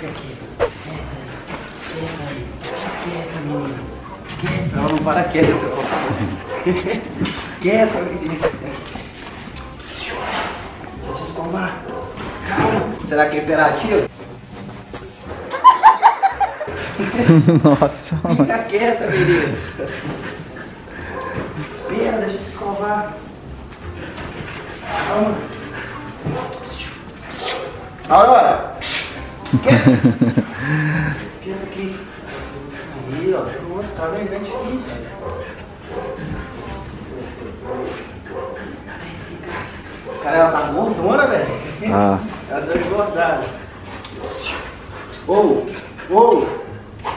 Fica quieto. Quieta, menino. Quieta, não para quieto. Quieta, menino. Deixa eu te escovar. Calma. Será que é imperativo? Nossa, mano. Fica quieta, menino. Espera, deixa eu te escovar. Calma. Aurora! Quieta aqui. Aí, ó. Pronto, tá vendo? É difícil. Cara, ela tá gordona, velho. Ah. Ela tá engordada. Ou! Ou!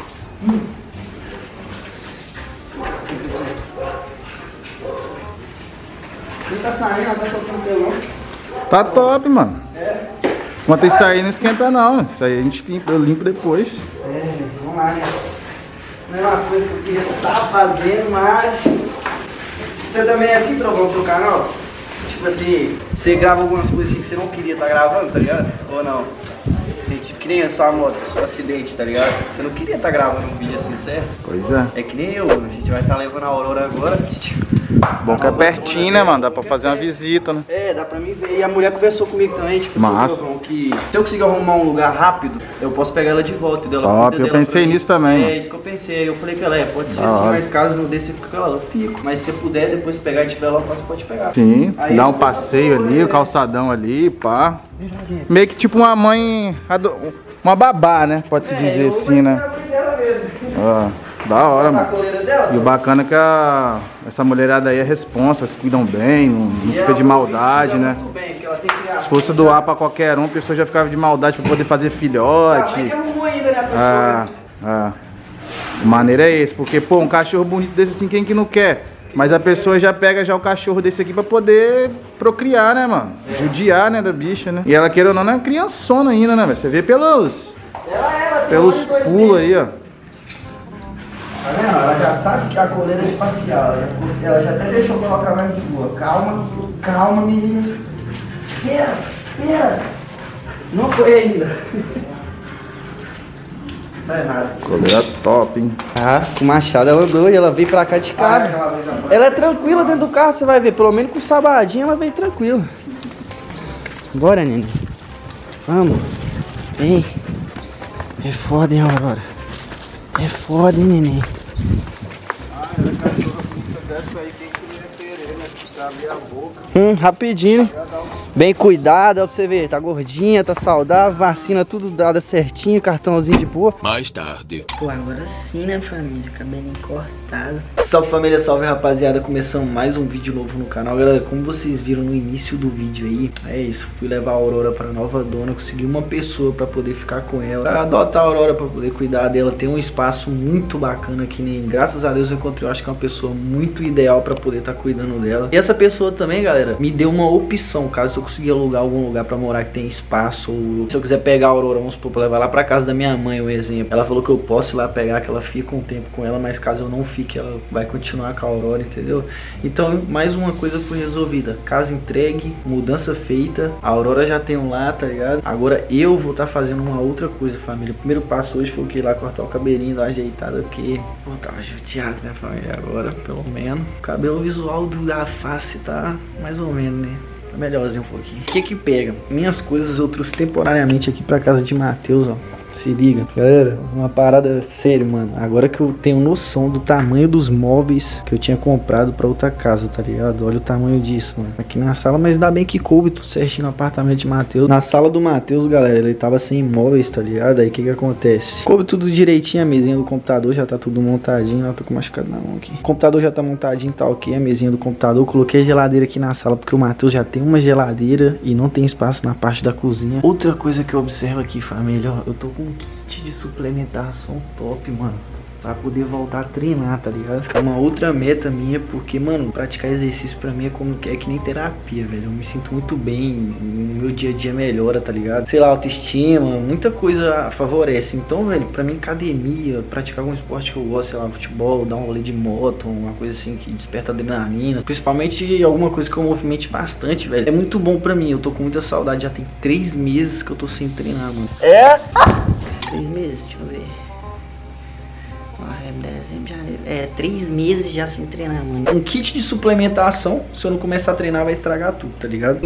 Não tá saindo, não tá soltando pelo não. Tá top, mano. É. Enquanto isso aí não esquenta não. Isso aí a gente limpa, eu limpo depois. É, vamos lá, né? Não é uma coisa que eu queria estar fazendo, mas... Você também é assim, Trovão, no seu canal? Tipo assim, você grava algumas coisas assim que você não queria estar gravando, tá ligado? Ou não? Tipo, que nem a sua moto, seu acidente, tá ligado? Você não queria estar gravando um vídeo assim, certo? Pois é. É que nem eu, a gente vai estar levando a Aurora agora. Bom que é pertinho, né, mano? Dá pra fazer uma visita, né? É, dá pra mim ver. E a mulher conversou comigo também, tipo, Massa. assim, que se eu conseguir arrumar um lugar rápido, eu posso pegar ela de volta, entendeu? Ela Top, cuida eu dela pensei pra mim. nisso também. É, isso que eu pensei. Eu falei pra ela, pode ser Da assim, hora. mas caso não dê, você fica com ela. Eu fico. Mas se você puder depois pegar e tiver lá, você pode pegar. Sim, Aí dá um eu- passeio ali, o calçadão ali, pá. Meio que tipo uma mãe, uma babá, né? Pode-se dizer assim, né? Ó, da hora, A mano. coleira dela? E o bacana é que essa mulherada aí é responsa, eles cuidam bem, não fica de maldade, né? Muito bem, porque ela tem criação. Se fosse doar pra qualquer um, a pessoa já ficava de maldade pra poder fazer filhote. que arrumou ainda, né, a pessoa? Ah, ah. A maneira é esse, porque, pô, um cachorro bonito desse assim, quem que não quer? Mas a pessoa já pega já o cachorro desse aqui pra poder procriar, né, mano? Judiar, né, da bicha, né? E ela, queira ou não, é criançona ainda, né, velho? Você vê pelos Pelos pulos aí, ó. Tá vendo? Ela já sabe que a coleira é espacial. Ela já até deixou eu colocar mais de boa. Calma, calma, menina. Espera. Não foi ainda. Tá errado. Coleira top, hein? Ah, com o machado ela andou e ela veio pra cá de cara. Ela é tranquila dentro do carro, você vai ver. Pelo menos com o sabadinho ela veio tranquila. Bora, neném. Vamos. Vem. É foda, hein, Aurora. É foda, hein, neném. Ah, ela cachorra dessa aí, quem que ia querer, né? Abrir a boca. Rapidinho. Bem cuidado, ó, pra você ver. Tá gordinha, tá saudável, vacina tudo dada certinho, cartãozinho de boa. Mais tarde. Pô, agora sim, né, família? Cabelinho cortado. Salve, família, salve, rapaziada. Começando mais um vídeo novo no canal. Galera, como vocês viram no início do vídeo aí, é isso. Fui levar a Aurora pra nova dona. Consegui uma pessoa pra poder ficar com ela. Pra adotar a Aurora, pra poder cuidar dela. Tem um espaço muito bacana aqui, né? Graças a Deus eu encontrei, eu acho que é uma pessoa muito ideal pra poder estar cuidando dela. E essa pessoa também, galera, me deu uma opção. Caso eu conseguir alugar algum lugar pra morar que tem espaço, ou se eu quiser pegar a Aurora, vamos supor, pra levar lá pra casa da minha mãe, um exemplo. Ela falou que eu posso ir lá pegar, que ela fica um tempo com ela, mas caso eu não fique, ela vai continuar com a Aurora, entendeu? Então, mais uma coisa foi resolvida. Casa entregue, mudança feita, a Aurora já tem um lá, tá ligado? Agora eu vou estar fazendo uma outra coisa, família. O primeiro passo hoje foi o que? Ir lá cortar o cabelinho, dar uma ajeitada, porque pô, tava judiado, né, família? Agora, pelo menos, o cabelo visual da face tá mais ou menos, né? Tá melhorzinho um pouquinho. O que que pega? Minhas coisas eu trouxe temporariamente aqui pra casa de Matheus, ó. Se liga. Galera, uma parada séria, mano. Agora que eu tenho noção do tamanho dos móveis que eu tinha comprado pra outra casa, tá ligado? Olha o tamanho disso, mano. Aqui na sala, mas ainda bem que coube tudo certinho no apartamento de Matheus. Na sala do Matheus, galera, ele tava sem móveis, tá ligado? Aí o que que acontece? Coube tudo direitinho, a mesinha do computador já tá tudo montadinho. Eu tô com machucado na mão aqui. O computador já tá montadinho, tá ok. A mesinha do computador. Eu coloquei a geladeira aqui na sala porque o Matheus já tem uma geladeira e não tem espaço na parte da cozinha. Outra coisa que eu observo aqui, família, ó, eu tô com um kit de suplementação top, mano, pra poder voltar a treinar, tá ligado? É uma outra meta minha, porque, mano, praticar exercício pra mim é que nem terapia, velho. Eu me sinto muito bem, o meu dia a dia melhora, tá ligado? Sei lá, autoestima, muita coisa favorece. Então, velho, pra mim, academia, praticar algum esporte que eu gosto, sei lá, futebol, dar um rolê de moto, uma coisa assim que desperta adrenalina, principalmente alguma coisa que eu movimente bastante, velho, é muito bom pra mim. Eu tô com muita saudade, já tem 3 meses que eu tô sem treinar, mano. 3 meses, deixa eu ver. Dezembro, janeiro. 3 meses já sem treinar, mano. Um kit de suplementação, se eu não começar a treinar, vai estragar tudo, tá ligado?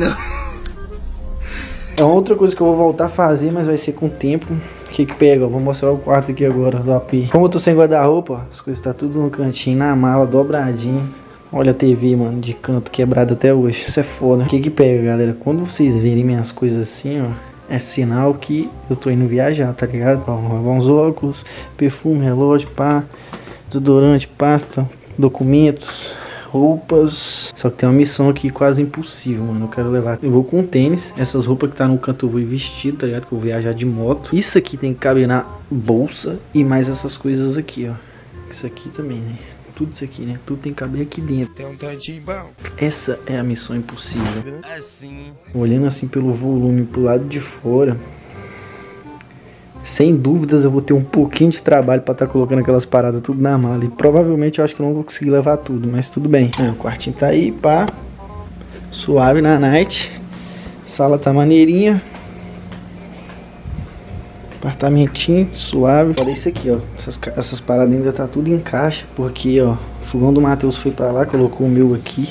É outra coisa que eu vou voltar a fazer, mas vai ser com o tempo. O que que pega? Eu vou mostrar o quarto aqui agora do AP. Como eu tô sem guarda-roupa, as coisas tá tudo no cantinho, na mala, dobradinho. Olha a TV, mano, de canto, quebrada até hoje. Isso é foda. O que que pega, galera? Quando vocês verem minhas coisas assim, ó, é sinal que eu tô indo viajar, tá ligado? Ó, vou levar uns óculos, perfume, relógio, pá, desodorante, pasta, documentos, roupas. Só que tem uma missão aqui quase impossível, mano. Eu quero levar. Eu vou com tênis. Essas roupas que tá no canto eu vou ir vestido, tá ligado? Que eu vou viajar de moto. Isso aqui tem que caber na bolsa. E mais essas coisas aqui, ó. Isso aqui também, né? Tudo isso aqui, né? Tudo tem que caber aqui dentro. Tem um tantinho bom. Essa é a missão impossível. Assim. Olhando assim pelo volume pro lado de fora, sem dúvidas eu vou ter um pouquinho de trabalho pra estar colocando aquelas paradas tudo na mala. E provavelmente eu acho que eu não vou conseguir levar tudo, mas tudo bem. O quartinho tá aí, pá. Suave na night. Sala tá maneirinha. Apartamentinho, suave. Olha isso aqui, ó. Essas paradas ainda tá tudo em caixa. Porque, ó, o fogão do Matheus foi pra lá, colocou o meu aqui.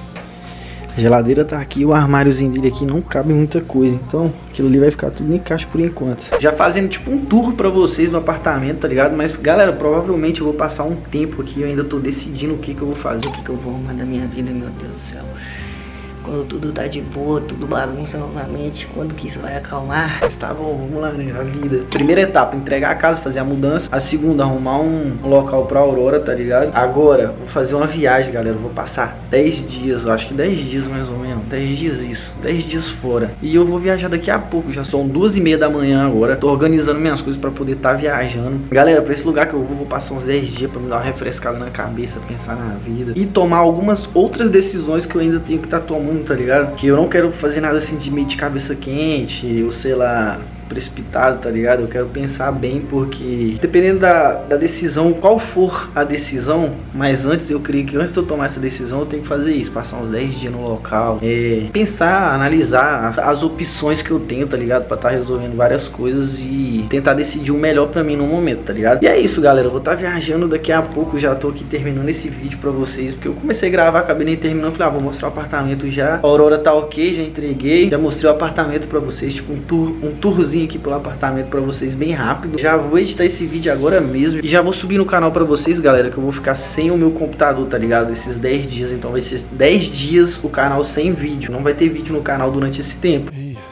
A geladeira tá aqui, o armáriozinho dele aqui não cabe muita coisa. Então, aquilo ali vai ficar tudo em caixa por enquanto. Já fazendo tipo um tour pra vocês no apartamento, tá ligado? Mas, galera, provavelmente eu vou passar um tempo aqui. Eu ainda tô decidindo o que que eu vou fazer, o que que eu vou arrumar da minha vida, meu Deus do céu. Quando tudo tá de boa, tudo bagunça novamente, quando que isso vai acalmar? Mas tá bom, vamos lá, né? A vida. Primeira etapa, entregar a casa, fazer a mudança. A segunda, arrumar um local pra Aurora, tá ligado? Agora, vou fazer uma viagem, galera. Vou passar 10 dias, eu acho que 10 dias mais ou menos. 10 dias isso, 10 dias fora. E eu vou viajar daqui a pouco, já são 2h30 da manhã agora. Tô organizando minhas coisas pra poder tá viajando. Galera, pra esse lugar que eu vou passar uns 10 dias pra me dar uma refrescada na cabeça, pensar na vida. E tomar algumas outras decisões que eu ainda tenho que tá tomando, tá ligado? Que eu não quero fazer nada assim de meio de cabeça quente, ou sei lá, precipitado, tá ligado? Eu quero pensar bem, porque dependendo da decisão, qual for a decisão, mas antes, eu creio que antes de eu tomar essa decisão, eu tenho que fazer isso, passar uns 10 dias no local, pensar, analisar as opções que eu tenho, tá ligado? Pra estar resolvendo várias coisas e tentar decidir o melhor pra mim no momento, tá ligado? E é isso, galera, eu vou estar viajando daqui a pouco, já tô aqui terminando esse vídeo pra vocês, porque eu comecei a gravar, acabei nem terminando, falei, vou mostrar o apartamento já, a Aurora tá ok, já entreguei, já mostrei o apartamento pra vocês, tipo um tourzinho aqui pelo apartamento pra vocês bem rápido. Já vou editar esse vídeo agora mesmo e já vou subir no canal pra vocês, galera, que eu vou ficar sem o meu computador, tá ligado? Esses 10 dias, então vai ser 10 dias o canal sem vídeo, não vai ter vídeo no canal durante esse tempo.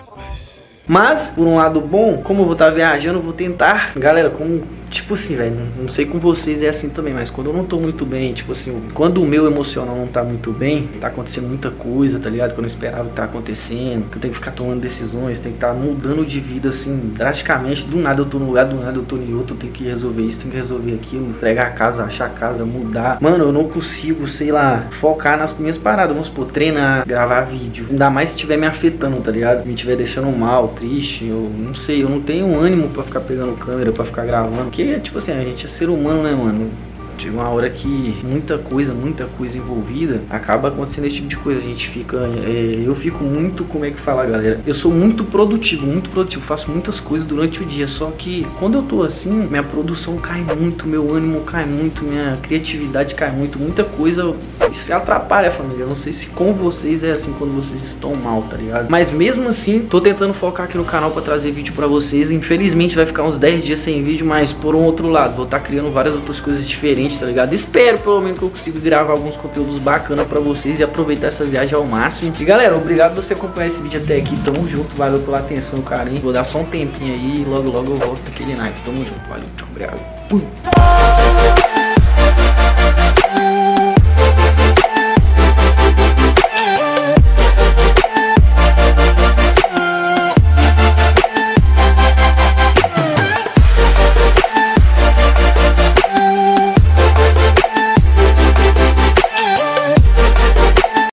Mas, por um lado bom, como eu vou estar viajando, eu vou tentar, galera, como, tipo assim, velho, não sei com vocês é assim também, mas quando eu não tô muito bem, tipo assim, quando o meu emocional não tá muito bem, tá acontecendo muita coisa, tá ligado? Que eu não esperava que tá acontecendo, que eu tenho que ficar tomando decisões, tenho que estar mudando de vida, assim, drasticamente, do nada eu tô num lugar, do nada eu tô em outro, eu tenho que resolver isso, tenho que resolver aquilo, entregar a casa, achar a casa, mudar. Mano, eu não consigo, sei lá, focar nas minhas paradas, vamos supor, treinar, gravar vídeo, ainda mais se estiver me afetando, tá ligado? Me estiver deixando mal, triste, eu não sei, eu não tenho ânimo pra ficar pegando câmera, pra ficar gravando, porque, tipo assim, a gente é ser humano, né, mano? Chega uma hora que muita coisa envolvida, acaba acontecendo esse tipo de coisa, a gente fica, eu fico muito, como é que fala, galera? Eu sou muito produtivo, faço muitas coisas durante o dia, só que quando eu tô assim, minha produção cai muito, meu ânimo cai muito, minha criatividade cai muito, muita coisa, isso atrapalha a família. Eu não sei se com vocês é assim quando vocês estão mal, tá ligado? Mas mesmo assim, tô tentando focar aqui no canal pra trazer vídeo pra vocês. Infelizmente vai ficar uns 10 dias sem vídeo, mas por um outro lado, vou estar criando várias outras coisas diferentes, tá ligado? Espero pelo menos que eu consiga gravar alguns conteúdos bacanas pra vocês e aproveitar essa viagem ao máximo. E galera, obrigado por você acompanhar esse vídeo até aqui. Tamo junto, valeu pela atenção, carinho. Vou dar só um tempinho aí e logo eu volto naquele night. Tamo junto, valeu, obrigado.